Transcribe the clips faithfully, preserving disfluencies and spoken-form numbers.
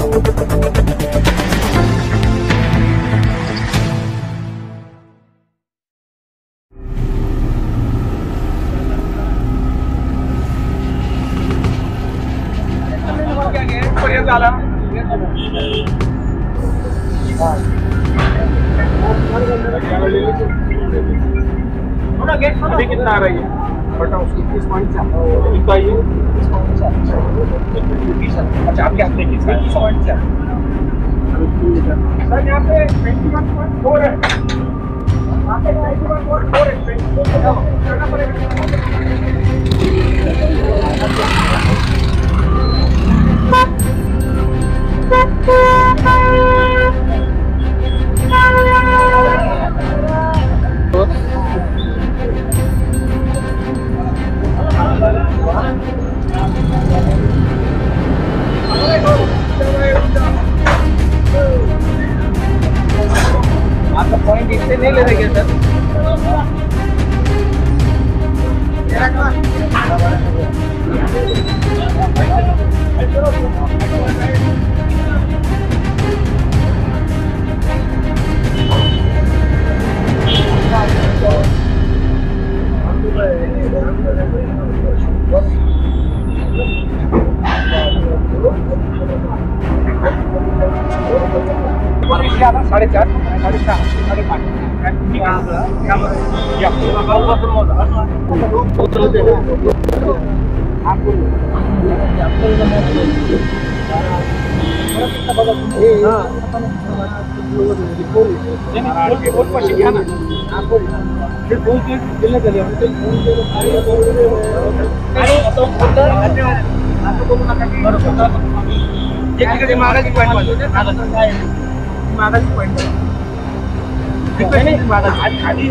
अभी कितना आ रही है? इक्कीस पॉइंट चार। अच्छा, आपके हाथ में इक्कीस पॉइंट चार। सर यहाँ पे ट्वेंटी वन पॉइंट फोर है। यहाँ पे ट्वेंटी वन पॉइंट फोर है। करना पड़ेगा। आपका पॉइंट इससे नहीं ले रहे सर। साढ़े चार साढ़े चार साढ़े पाँच मागाची पॉईंट मागाची पॉईंट आधी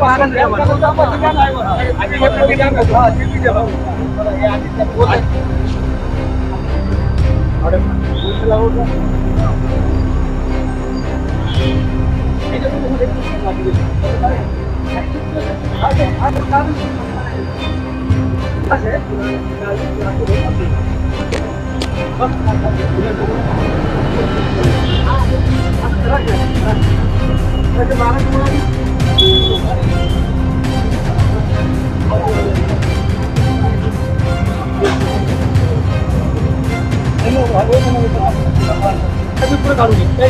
पुढे काढून घे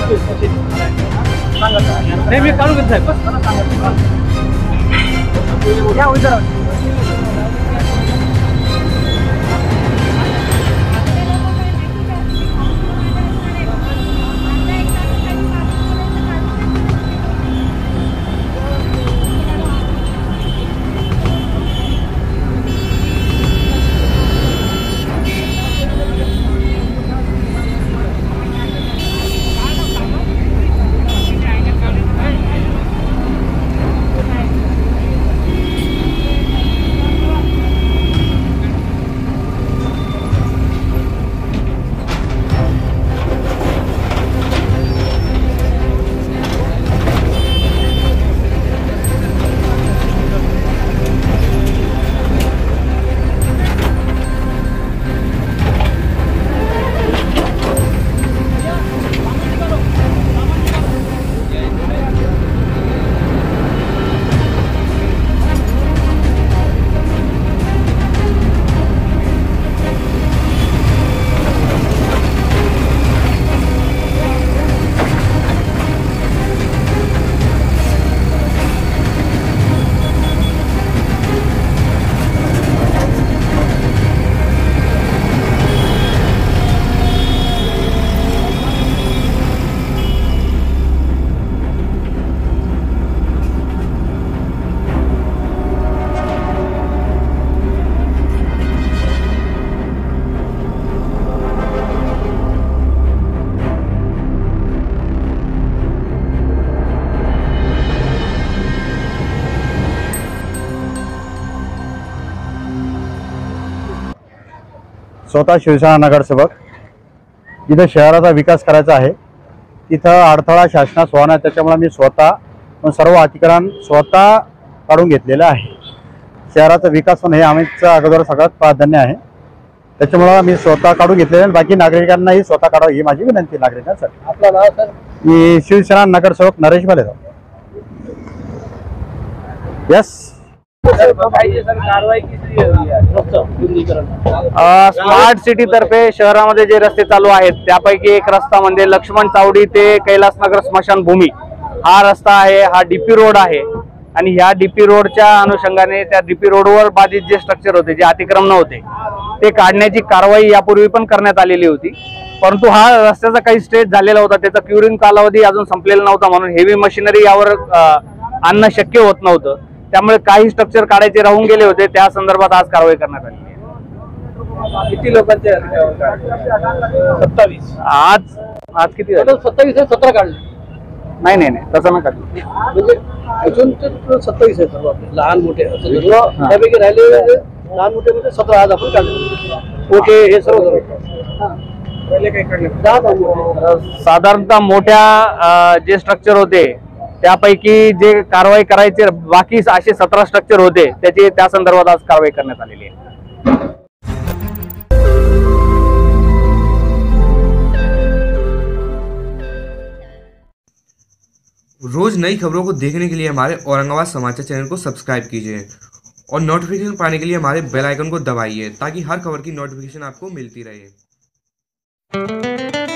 नाही मी काढून घेत साहेब या विचारा स्वतः शिवसेना नगरसेवक जिथं शहराचा विकास करायचा आहे तिथं अडथळा शासनास होणार, त्याच्यामुळे मी स्वतः सर्व अतिक्रमण स्वतः काढून घेतलेलं आहे। शहराचा विकास होणे हे आमच्या अगोदर सगळ्यात प्राधान्य आहे। त्याच्यामुळं मी स्वतः काढून घेतलेले आणि बाकी नागरिकांनाही स्वतः काढावं ही माझी विनंती नागरिकांसाठी. आपलं नाव सर? मी शिवसेना नगरसेवक Naresh Bhalerao. Yes. Smart city तर्फे शहरामध्ये जे रस्ते चालू आहेत त्यापैकी एक रस्ता म्हणजे लक्ष्मण चावडी ते कैलासनगर स्मशानभूमी हा रस्ता आहे. हा डीपी रोड आहे आणि ह्या डीपी रोडच्या अनुषंगाने त्या डीपी रोडवर बाधित जे स्ट्रक्चर होते, जे अतिक्रमण होते, ते काढण्याची कारवाई यापूर्वी पण करण्यात आलेली होती. परंतु हा रस्त्याचा काही स्टेज झालेला होता, त्याचा क्युरिंग कालावधी अजून संपलेला नव्हता, म्हणून हेवी मशिनरी यावर आणणं शक्य होत नव्हतं. त्यामुळे काही स्ट्रक्चर काढायचे राहून गेले होते. त्या संदर्भात आज कारवाई करण्यात आली आहे. किती लोकांचे? सत्तावीस. आज आज किती सत्तावीस आहे, सतरा काढले? नाही नाही नाही तसं नका. म्हणजे अजून तर सत्तावीस आहे सर्व आपले लहान मोठे. त्यापैकी राहिले लहान मोठे म्हणजे सतरा आज आपण काढले. मोठे हे सर्व पहिले काही काढले दहा. साधारणतः मोठ्या जे स्ट्रक्चर होते त्यापैकी जे कारवाई करायचे बाकी असे सतरा स्ट्रक्चर होते, त्याची त्या संदर्भात आज कारवाई करण्यात आलेली आहे. रोज नई खबरों को देखने के लिए हमारे औरंगाबाद समाचार चैनल को सब्सक्राइब कीजिए और नोटिफिकेशन पाने के लिए हमारे बेल आइकन को दबाइए ताकि हर खबर की नोटिफिकेशन आपको मिलती रहे।